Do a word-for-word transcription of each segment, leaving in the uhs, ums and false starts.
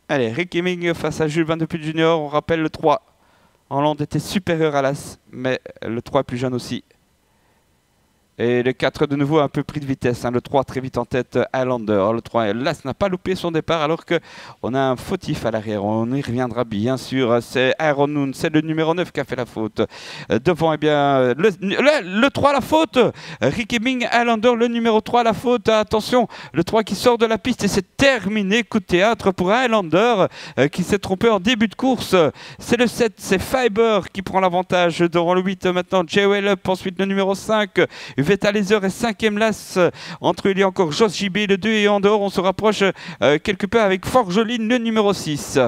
Allez, Ricky Ming face à Jules Van de Putte Junior. On rappelle le trois. Hollande était supérieur à l'As, mais le trois est plus jeune aussi. Et le quatre de nouveau un peu pris de vitesse, hein. Le trois très vite en tête, Highlander. Le trois, l'As n'a pas loupé son départ alors qu'on a un fautif à l'arrière. On y reviendra bien sûr. C'est Iron Moon, c'est le numéro neuf qui a fait la faute. Devant, eh bien, le, le, le trois la faute. Ricky Ming, Highlander, le numéro trois la faute. Attention, le trois qui sort de la piste et c'est terminé. Coup de théâtre pour Highlander euh, qui s'est trompé en début de course. C'est le sept, c'est Fiber qui prend l'avantage devant le huit maintenant. J L Up, ensuite le numéro cinq. Veta Laser est cinquième las. Entre il y a encore Joss J B, le deux et en dehors. On se rapproche euh, quelque peu avec Forgeline, le numéro six.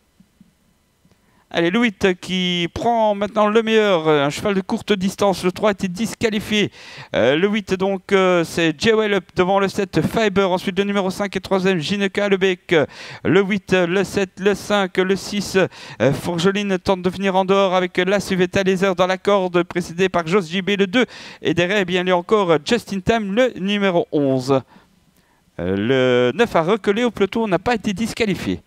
Allez, le huit qui prend maintenant le meilleur, un cheval de courte distance. Le trois était disqualifié. Euh, le huit, donc, euh, c'est J L Up devant le sept, Fiber. Ensuite, le numéro cinq et troisième, Gineka Lebec. Le huit, le sept, le cinq, le six. Euh, Forgeline tente de venir en dehors avec l'As Veta Laser dans la corde, précédé par Joss J B, le deux. Et derrière, eh bien, il y a encore Justin Time, le numéro onze. Euh, le neuf a reculé au peloton, n'a pas été disqualifié.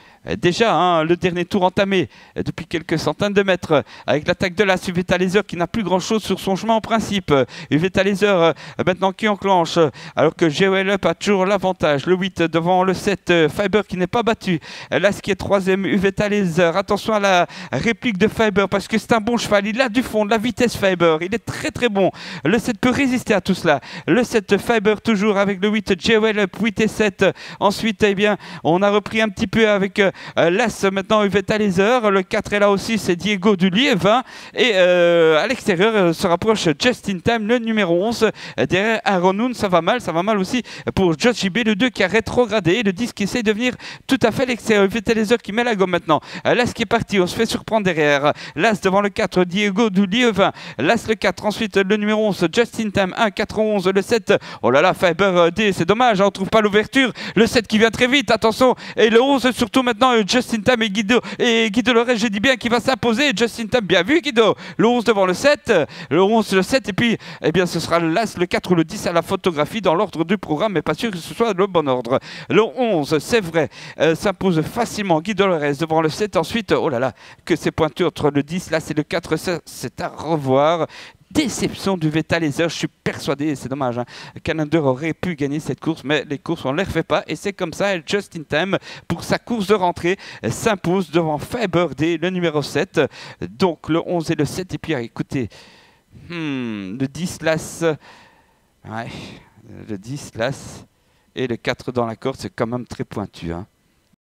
Déjà, hein, le dernier tour entamé depuis quelques centaines de mètres avec l'attaque de l'As Veta Laser qui n'a plus grand chose sur son chemin en principe. Veta Laser euh, maintenant qui enclenche alors que J L Up a toujours l'avantage. Le huit devant le sept, euh, Fiber qui n'est pas battu. L'As qui est troisième, Veta Laser. Attention à la réplique de Fiber parce que c'est un bon cheval. Il a du fond, de la vitesse Fiber. Il est très très bon. Le sept peut résister à tout cela. Le sept Fiber toujours avec le huit, J L Up, huit et sept. Ensuite, eh bien, on a repris un petit peu avec euh, Euh, L'As maintenant Veta Laser, le quatre est là aussi, c'est Diego Dulier, et euh, à l'extérieur euh, se rapproche Justin Time, le numéro onze. Euh, derrière Iron Moon, ça va mal, ça va mal aussi pour Joss J B, le deux qui a rétrogradé, le dix qui essaie de venir tout à fait à l'extérieur. Veta Laser qui met la gomme maintenant. Euh, L'As qui est parti, on se fait surprendre derrière. L'As devant le quatre, Diego Dulier, L'As le quatre, ensuite le numéro onze, Justin Time, un, quatre, onze, le sept. Oh là là, Fiber euh, D, c'est dommage, hein, on trouve pas l'ouverture. Le sept qui vient très vite, attention, et le onze surtout maintenant. Justin Time et Guido et Guido Lorez, je dis bien, qui va s'imposer. Justin Time, bien vu Guido. Le onze devant le sept, le onze, le sept, et puis eh bien ce sera l'As, le quatre ou le dix à la photographie dans l'ordre du programme, mais pas sûr que ce soit le bon ordre. Le onze, c'est vrai, euh, s'impose facilement Guido Lorez devant le sept. Ensuite, oh là là, que c'est pointu entre le dix, là c'est le quatre, c'est à revoir. Déception du Veta Laser, je suis persuadé, c'est dommage, hein. Callender aurait pu gagner cette course, mais les courses on ne les refait pas, et c'est comme ça. Justin Time, pour sa course de rentrée, s'impose devant Fiber D, le numéro sept. Donc le onze et le sept, et puis écoutez, hmm, le dix l'As, ouais, le dix l'As, et le quatre dans la corde, c'est quand même très pointu, hein.